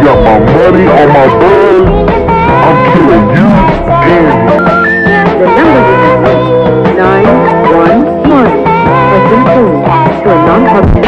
got my money on my buzz, I'm killing you and The number is 911 has been changed to a non-public.